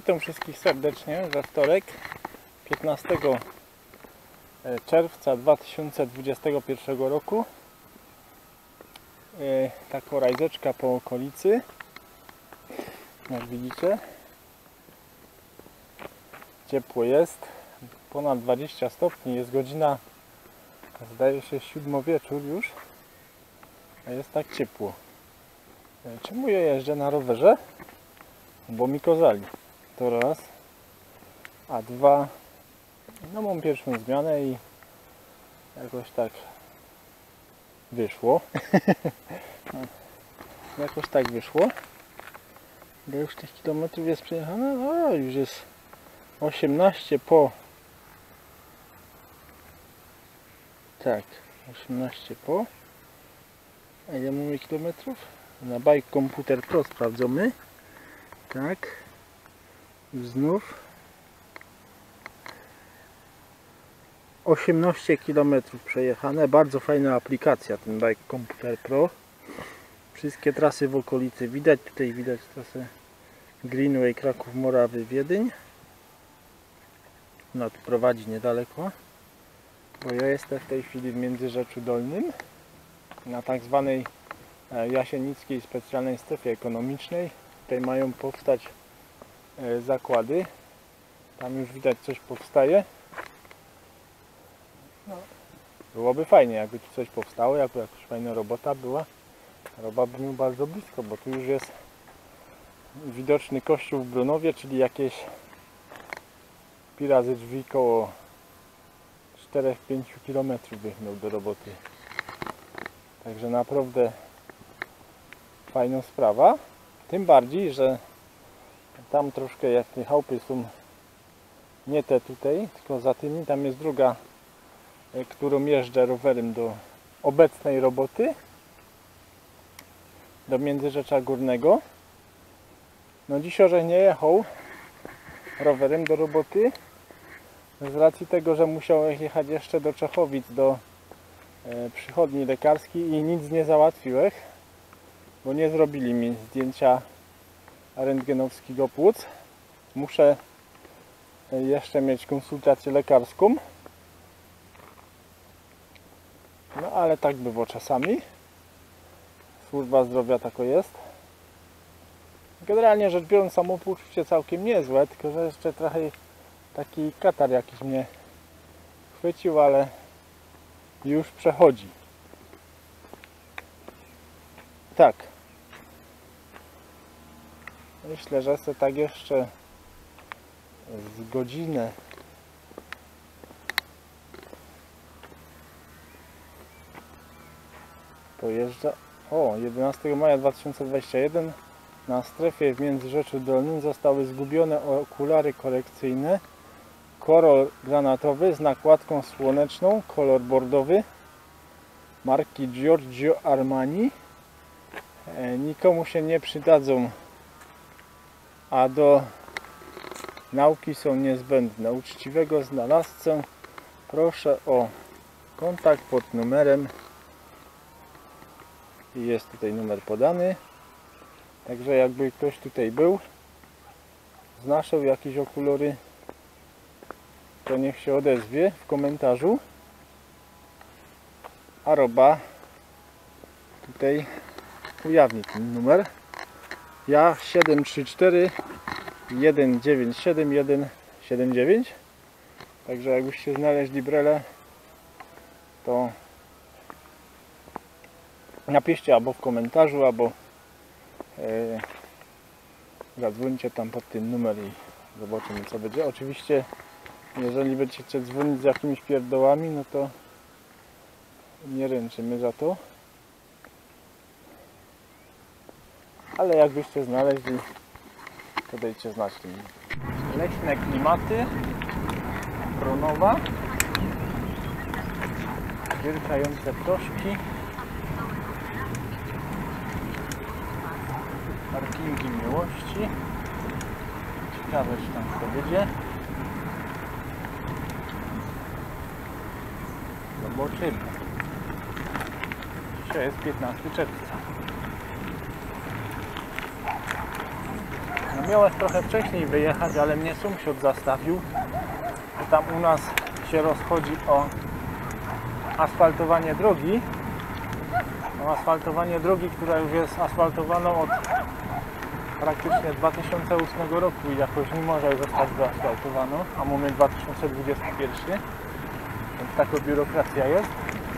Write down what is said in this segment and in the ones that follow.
Witam wszystkich serdecznie we wtorek 15 czerwca 2021 roku. Taka rajzeczka po okolicy, jak widzicie. Ciepło jest, ponad 20 stopni, jest godzina, zdaje się, 7 wieczór już, a jest tak ciepło. Czemu ja jeżdżę na rowerze? Bo mi kozali, to raz, a dwa, no mam pierwszą zmianę i jakoś tak wyszło. Jakoś tak wyszło. Bo już tych kilometrów jest przejechane, a już jest 18 po. Tak, 18 po. A ile mamy kilometrów? Na Bike Computer Pro sprawdzamy. Tak, znów 18 km przejechane. Bardzo fajna aplikacja ten Bike Computer Pro. Wszystkie trasy w okolicy widać. Tutaj widać trasę Greenway Kraków Morawy Wiedyń. No tu prowadzi niedaleko, bo ja jestem w tej chwili w Międzyrzeczu Dolnym na tak zwanej Jasienickiej Specjalnej Strefie Ekonomicznej. Tutaj mają powstać zakłady. Tam już widać, coś powstaje. No, byłoby fajnie, jakby tu coś powstało, jakby jakaś fajna robota była. Robiłbym bardzo blisko, bo tu już jest widoczny kościół w Bronowie, czyli jakieś pi razy drzwi koło 4-5 km bych miał do roboty. Także naprawdę fajna sprawa. Tym bardziej, że tam troszkę, jak te chałupy są nie te tutaj, tylko za tymi, tam jest druga, którą jeżdżę rowerem do obecnej roboty, do Międzyrzecza Górnego. No dziś orze nie jechał rowerem do roboty z racji tego, że musiał jechać jeszcze do Czechowic, do przychodni lekarskiej i nic nie załatwiłem, bo nie zrobili mi zdjęcia rentgenowskiego płuc. Muszę jeszcze mieć konsultację lekarską. No ale tak bywa czasami. Służba zdrowia tako jest. Generalnie rzecz biorąc, samopoczucie całkiem niezłe, tylko że jeszcze trochę taki katar jakiś mnie chwycił, ale już przechodzi. Tak. Myślę, że sobie tak jeszcze z godzinę pojeżdża. O, 11 maja 2021 na strefie w Międzyrzeczu Dolnym zostały zgubione okulary korekcyjne. Kolor granatowy z nakładką słoneczną, kolor bordowy marki Giorgio Armani. Nikomu się nie przydadzą, a do nauki są niezbędne. Uczciwego znalazcę proszę o kontakt pod numerem. I jest tutaj numer podany. Także jakby ktoś tutaj był, znalazł jakieś okulary, to niech się odezwie w komentarzu. A Roba tutaj ujawni ten numer. Ja 734 197 179. Także jakbyście znaleźli brele, to napiszcie albo w komentarzu, albo zadzwońcie tam pod ten numer i zobaczymy, co będzie. Oczywiście, jeżeli będziecie dzwonić z jakimiś pierdołami, no to nie ręczymy za to. Ale jakbyście znaleźli, to dajcie znać tym. Leśne klimaty Bronowa, wielkające ptoszki, parkingi miłości. Ciekawe, czy tam kto będzie. Zobaczymy. Dzisiaj jest 15 czerwca. Miałem trochę wcześniej wyjechać, ale mnie sąsiad zastawił. Tam u nas się rozchodzi o asfaltowanie drogi. O asfaltowanie drogi, która już jest asfaltowaną od praktycznie 2008 roku i jakoś nie może zostać wyasfaltowaną, a mamy 2021, więc taka biurokracja jest.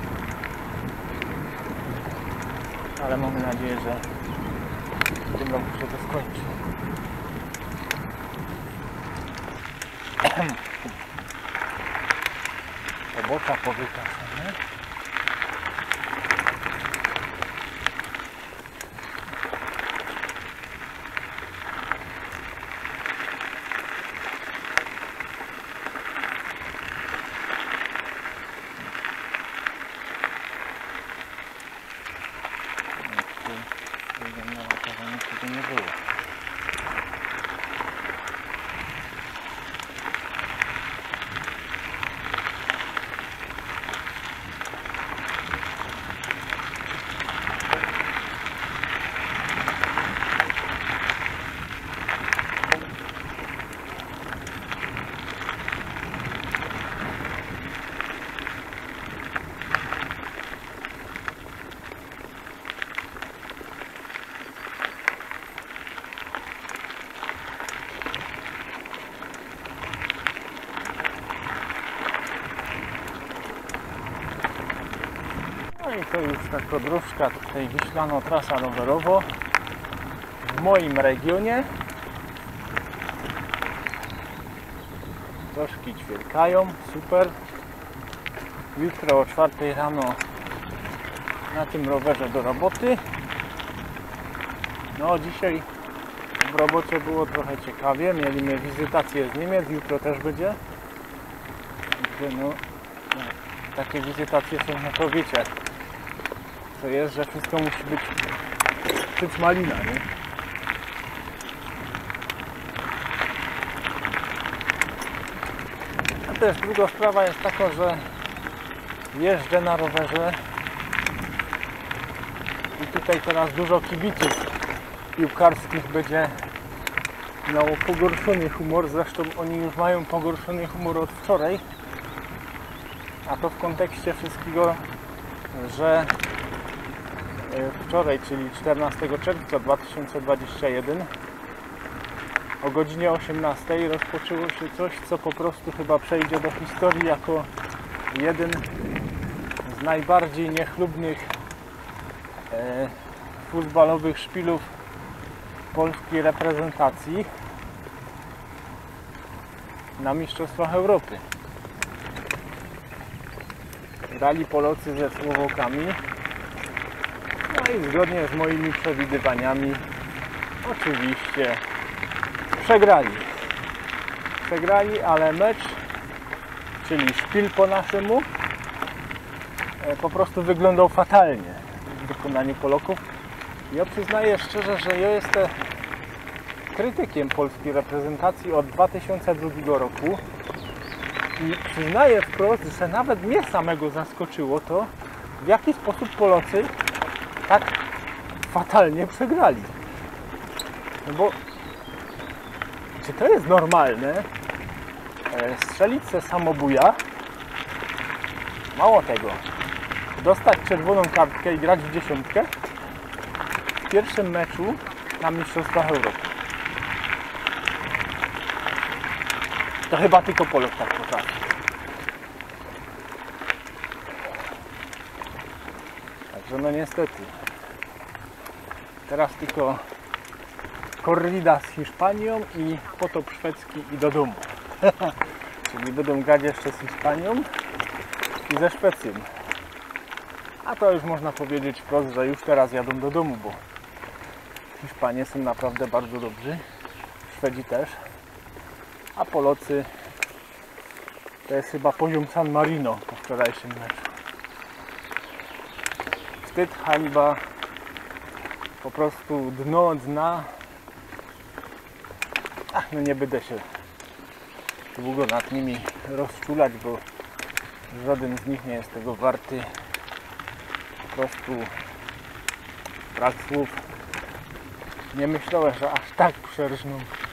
Ale mamy nadzieję, że w tym roku się to skończy. Robota powykaszana. Nie było. No i to już ta podróżka tutaj Wiślano, trasa rowerowo w moim regionie. Troszki ćwierkają, super. Jutro o 4 rano na tym rowerze do roboty. No dzisiaj w robocie było trochę ciekawie, mieliśmy wizytację z Niemiec, jutro też będzie. No, takie wizytacje są, no to wiecie, to jest, że wszystko musi być malina, nie? A też druga sprawa jest taka, że jeżdżę na rowerze i tutaj teraz dużo kibiców piłkarskich będzie miało pogorszony humor, zresztą oni już mają pogorszony humor od wczoraj, a to w kontekście wszystkiego, że wczoraj, czyli 14 czerwca 2021 o godzinie 18 rozpoczęło się coś, co po prostu chyba przejdzie do historii jako jeden z najbardziej niechlubnych futbolowych szpilów polskiej reprezentacji na Mistrzostwach Europy. Grali Polacy ze Słowakami. No i zgodnie z moimi przewidywaniami oczywiście przegrali. Przegrali, ale mecz, czyli szpil po naszemu, po prostu wyglądał fatalnie w wykonaniu Polaków. Ja przyznaję szczerze, że ja jestem krytykiem polskiej reprezentacji od 2002 roku i przyznaję wprost, że nawet mnie samego zaskoczyło to, w jaki sposób Polacy tak fatalnie przegrali. No bo czy to jest normalne strzelić se samobuja, mało tego, dostać czerwoną kartkę i grać w dziesiątkę w pierwszym meczu na Mistrzostwach Europy? To chyba tylko Polak tak potrafi. Także no niestety. Teraz tylko korrida z Hiszpanią i potop szwedzki i do domu. Czyli będą grać jeszcze z Hiszpanią i ze Szwecją. A to już można powiedzieć wprost, że już teraz jadą do domu, bo Hiszpanie są naprawdę bardzo dobrzy. Szwedzi też. A Polacy to jest chyba poziom San Marino po wczorajszym meczu. Wstyd, hańba, po prostu dno dna. Ach, no nie będę się długo nad nimi rozczulać, bo żaden z nich nie jest tego warty. Po prostu brak słów. Nie myślałem, że aż tak przerżną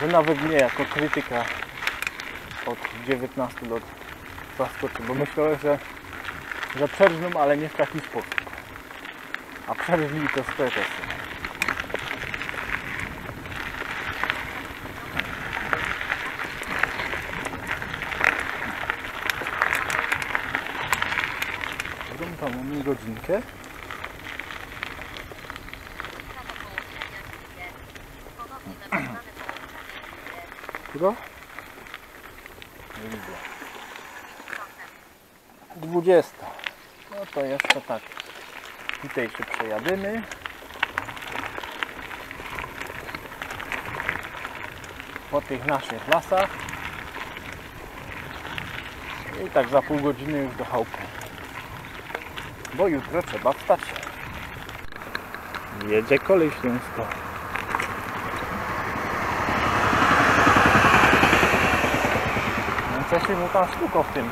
że nawet mnie jako krytyka od 19 lat zaskoczy, bo myślałem, że przerżną, ale nie w taki sposób. A przerżli to z pretensją. Tam mamy godzinkę. Którą? Nie widzę. 20. No to jeszcze tak. Tutaj się przejadymy. Po tych naszych lasach. I tak za pół godziny już do chałupy. Bo jutro trzeba wstać. Jedzie kolej śląska. No co się mu tam stuko w tym?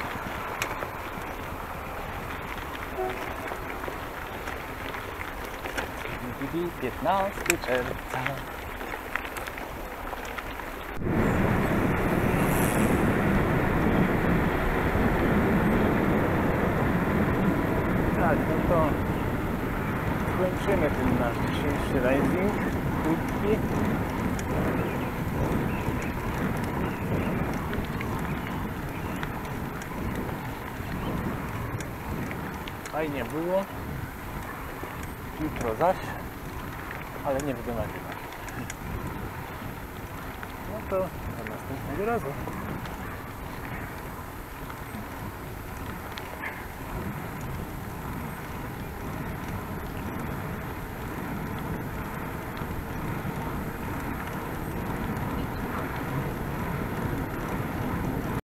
DVD 15 czerwca. Tak, no to kończymy ten nasz dzisiejszy riding krótki. Fajnie było. Jutro zaś, ale nie będę nagrywać. No to do następnego razu.